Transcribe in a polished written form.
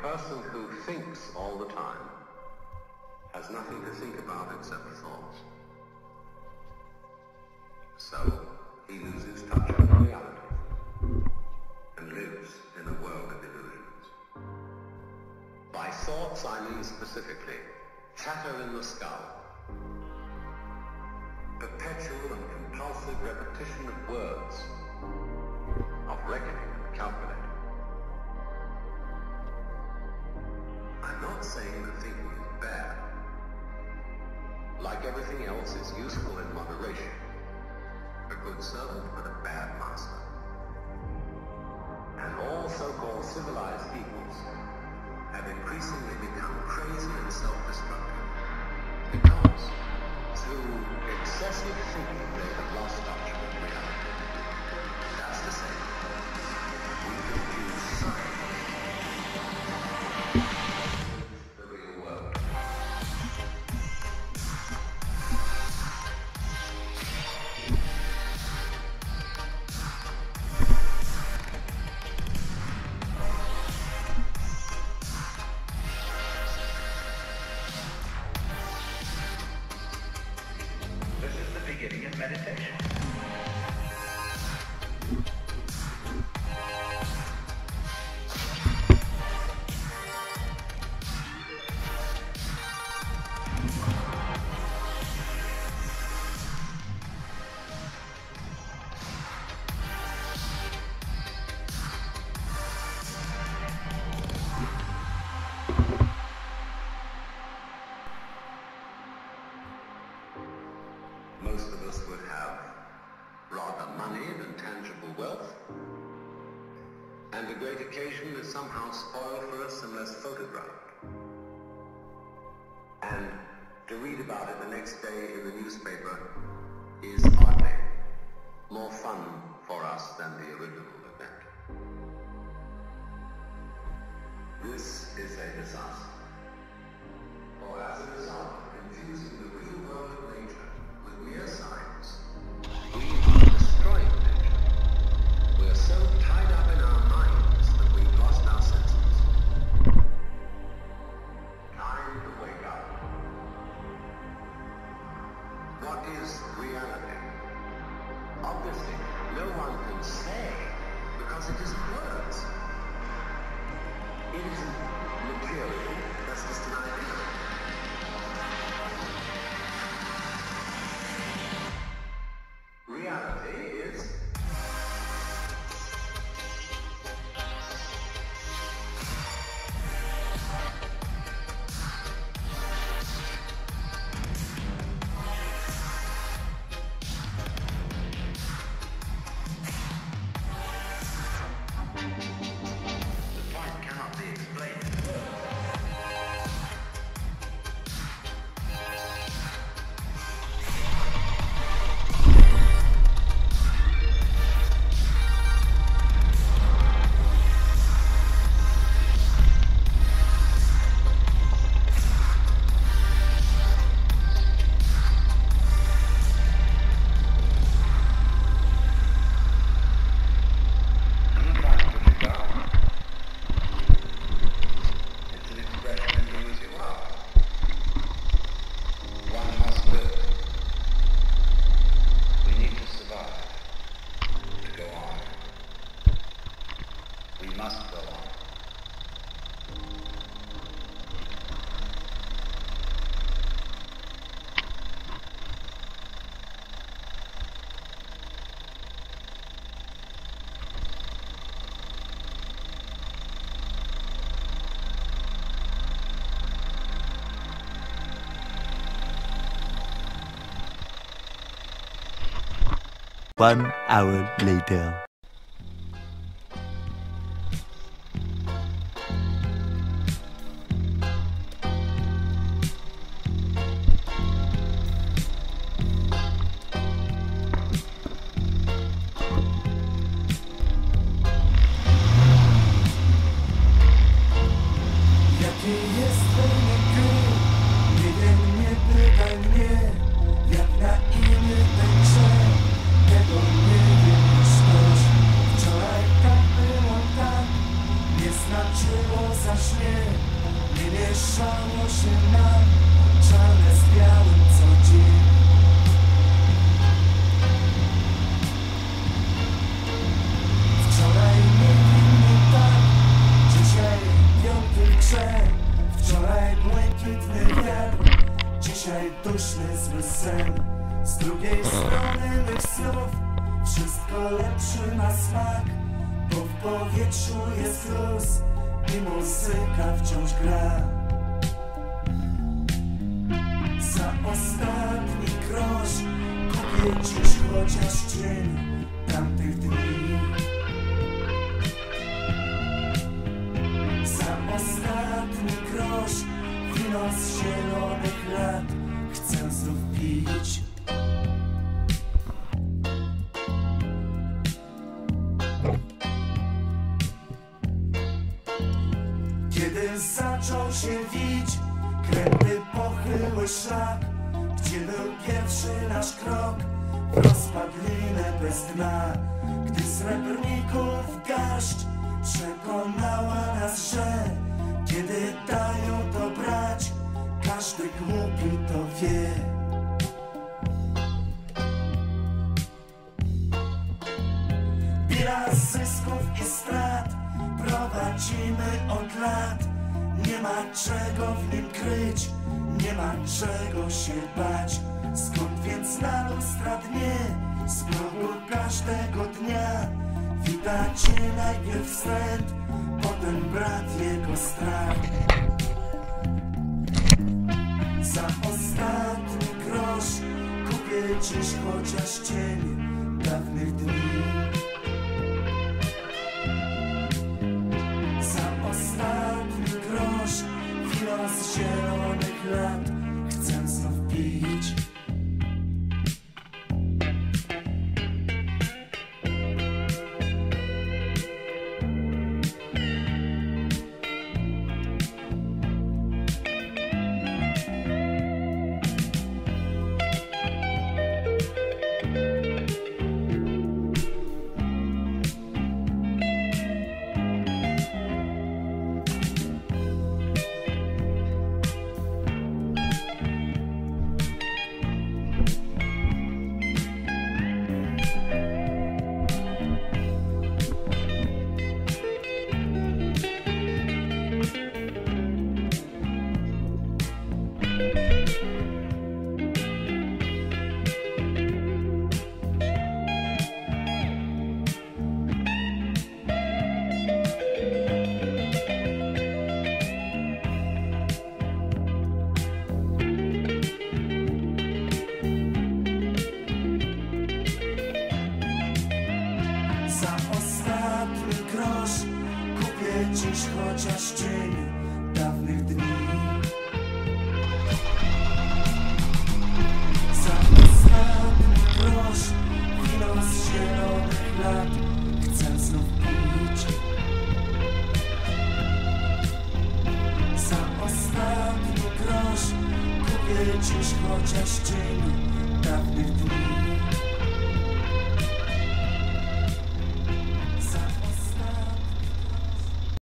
person who thinks all the time has nothing to think about except thoughts. So, he loses touch with reality and lives in a world of illusions. By thoughts, I mean specifically chatter in the skull, perpetual and compulsive repetition of words, of reckoning and calculating. I'm not saying that thinking is bad. Like everything else, it's useful in moderation. A good servant, but a bad master. And all so-called civilized peoples have increasingly become crazy and self-destructive because through excessive thinking they have lost touch with reality. That's to say, we confuse science with the real world. Beginning of meditation. Most of us would have rather money than tangible wealth, and a great occasion is somehow spoiled for us unless photographed. And to read about it the next day in the newspaper is hardly more fun for us than the original event. This is a disaster. For as a result of confusing the real world of nature with mere science, we are destroying nature. We are so tied up in our minds that we've lost our senses. Time to wake up. What is reality? Obviously, no one can say because it isn't words. It isn't material, that's just an idea. Reality is The point cannot be explained. It's an expression in the easy world. One must live. We need to survive. To go on. We must go on. One hour later. Jakie jest twoje gry? Jeden nie pytaj mnie, jak na imię tańczę. Tego nie wiem, wszystko lepszy na smak, bo w powietrzu jest luz i muzyka wciąż gra. Za ostatni grosz kupię dziś chociaż cień tamtych dni. Za ostatni grosz wino z zielonych lat chcę znów pić. Kiedy zaczął się wić kręty pochyły szlak, gdzie był pierwszy nasz krok w rozpadlinę bez dna, gdy srebrników garść przekonała nas, że kiedy dają to brać, każdy głupi to wie. Bilans zysków i strat prowadzimy od lat. Nie ma czego w nim kryć, nie ma czego się bać. Skąd więc na lustra dnie, z progu każdego dnia witacie najpierw wstręt, potem brat jego strach. Za ostatni grosz kupię dziś chociaż cień dawnych dni. Za ostatni grosz wino z zielonych lat chcę znów pić. Za ostatni grosz kupię dziś chociaż cień dawnych dni. Za ostatni grosz wino z zielonych lat chcę znów pić. Za ostatni grosz kupię dziś chociaż cień dawnych dni.